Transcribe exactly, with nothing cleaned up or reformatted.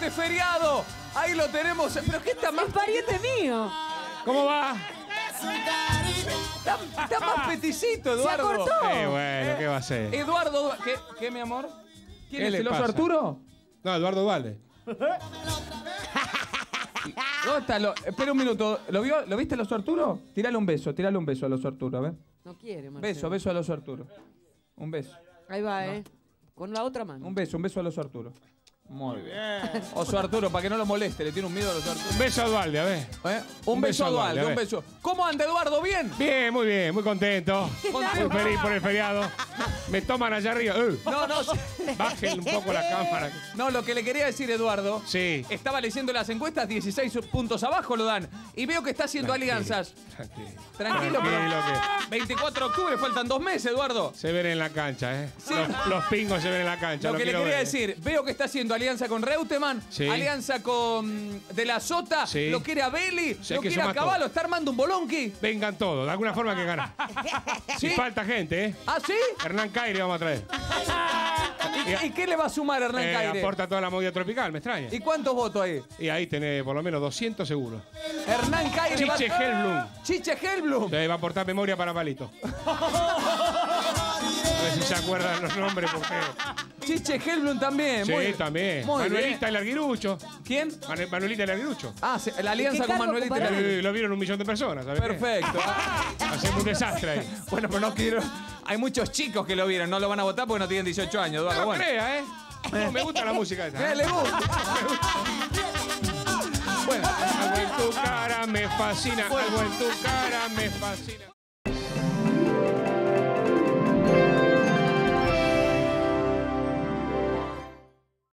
es feriado. Ahí lo tenemos. Pero ¿qué está más? Es pariente mío. ¿Cómo va? Está, está más peticito, Eduardo. Se acortó. Eh, bueno, ¿qué va a ser? Eduardo, ¿qué, qué mi amor? ¿Quién ¿Qué es le el oso pasa? Arturo? No, Eduardo Vale. ¿Dónde está? Lo, espera un minuto. ¿Lo, vio, ¿Lo viste el oso Arturo? Tírale un beso, tírale un beso al oso Arturo, a ver. No quiere, Marcelo. Beso, beso al oso Arturo. Un beso. Ahí va, ¿eh? Con la otra mano. Un beso, un beso al oso Arturo. Muy bien. Oso Arturo, para que no lo moleste, le tiene un miedo al oso Arturo. Un beso a Dualde, a ver. ¿Eh? Un, Un beso beso a a Dualde, Dualde, a un ver. beso. ¿Cómo anda Eduardo? ¿Bien? Bien, muy bien, muy contento. Contento. Muy feliz por el feriado. Me toman allá arriba. Uh, No, no, sí. bajen un poco la cámara. No, lo que le quería decir, Eduardo. Sí. Estaba leyendo las encuestas, dieciséis puntos abajo lo dan. Y veo que está haciendo Tranquilo, alianzas. Tranquilo. Tranquilo, Tranquilo pero. veinticuatro de octubre, faltan dos meses, Eduardo. Se ven en la cancha, ¿eh? Sí. Los, los pingos se ven en la cancha. Lo que le quiero quería ver. decir, veo que está haciendo alianza con Reutemann, Sí. alianza con De La Sota, Sí. lo quiere a Belli, Sí, lo que quiere a suma Caballo, todo. está armando un bolonqui. Vengan todos, de alguna forma que ganan. ¿Sí? Y falta gente, ¿eh? ¿Ah, sí? Hernán Caire vamos a traer. ¿Y, y qué le va a sumar Hernán Eh, Caire? aporta toda la movida tropical, me extraña. ¿Y cuántos votos hay? Y ahí tenés por lo menos doscientos seguros. Hernán Caire va Chiche Hellblum. Chiche Hellblum. Se va a aportar memoria para Palito. A ver si se acuerdan los nombres, porque. Chiche Hellblum también. Sí, muy, también. Muy Manuelita bien. el Arguirucho. ¿Quién? Manu- Manuelita el Arguirucho. Ah, se- la alianza ¿Qué con cargo Manuelita. ocupará? Hidalgo. Eh, Lo vieron un millón de personas, ¿sabes? qué? Perfecto. Hacemos un desastre ahí. Bueno, pero no quiero. Hay muchos chicos que lo vieron, no lo van a votar porque no tienen dieciocho años, Eduardo. No Bueno. crea, ¿eh? No, me gusta la música esa. Eh, le gusta. Bueno, algo en tu cara me fascina, algo en tu cara me fascina.